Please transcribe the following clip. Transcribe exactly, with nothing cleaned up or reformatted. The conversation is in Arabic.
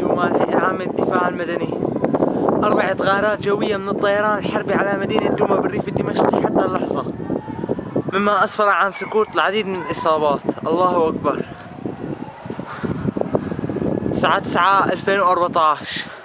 دوما الهيئة العامة للدفاع المدني. أربعة غارات جوية من الطيران الحربي على مدينة دوما بالريف الدمشقي حتى اللحظة، مما أسفر عن سقوط العديد من الإصابات. الله أكبر. الساعة تسعة ألفين وأربعة عشر.